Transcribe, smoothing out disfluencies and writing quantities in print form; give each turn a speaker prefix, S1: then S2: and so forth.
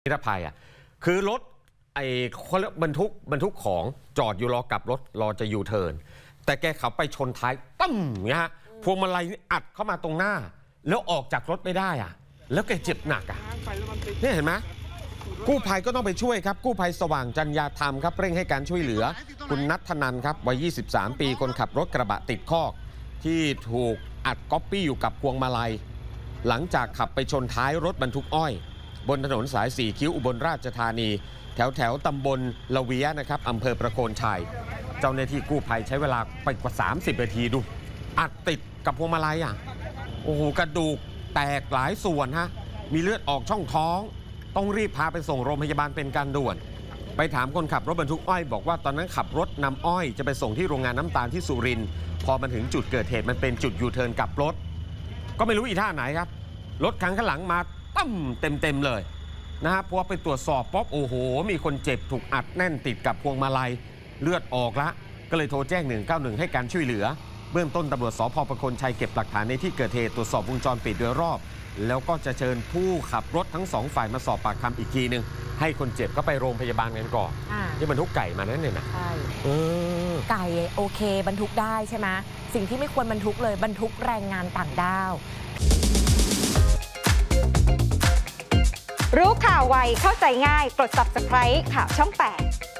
S1: นิรภัยคือรถบรรทุกของจอดอยู่รอกลับรถรอจะยูเทิร์นแต่แกขับไปชนท้ายตั้มเนี่ยฮะพวงมาลัยอัดเข้ามาตรงหน้าแล้วออกจากรถไม่ได้แล้วแกเจ็บหนักนี่เห็นไหมกู้ภัยก็ต้องไปช่วยครับกู้ภัยสว่างจัญญาธรรมครับเร่งให้การช่วยเหลือคุณณัฐนันท์ครับวัย23 ปีคนขับรถกระบะติดคอกที่ถูกอัดก๊อปปี้อยู่กับพวงมาลัยหลังจากขับไปชนท้ายรถบรรทุกอ้อยบนถนนสาย4คิ้วอุบลราชธานีแถวตำบลละเวียนะครับอำเภอประโคนชัยเจ้าหน้าที่กู้ภัยใช้เวลาไปกว่า30 นาทีดูอัดติดกับพวงมาลัยโอ้โหกระดูกแตกหลายส่วนมีเลือดออกช่องท้องต้องรีบพาไปส่งโรงพยาบาลเป็นการด่วนไปถามคนขับรถบรรทุกอ้อยบอกว่าตอนนั้นขับรถนำอ้อยจะไปส่งที่โรงงานน้ำตาลที่สุรินทร์พอมาถึงจุดเกิดเหตุมันเป็นจุดยูเทิร์นกลับรถก็ไม่รู้อีท่าไหนครับรถคันข้างหลังมาตั้มเต็มเลยพอไปตรวจสอบป๊อบโอ้โหมีคนเจ็บถูกอัดแน่นติดกับพวงมาลัยเลือดออกละก็เลยโทรแจ้ง191ให้การช่วยเหลือเบื้องต้นตำรวจสภ.ประโคนชัยเก็บหลักฐานในที่เกิดเหตุตรวจสอบวงจรปิดโดยรอบแล้วก็จะเชิญผู้ขับรถทั้ง2ฝ่ายมาสอบปากคำอีกทีนึงให้คนเจ็บก็ไปโรงพยาบาลกันก่อนที่บรรทุกไก่มานั่นเนี่ยนะ
S2: ใช่ไก่โอเคบรรทุกได้ใช่ไหมสิ่งที่ไม่ควรบรรทุกเลยบรรทุกแรงงานต่างด้าว
S3: รู้ข่าวไวเข้าใจง่ายกด Subscribe ข่าวช่อง 8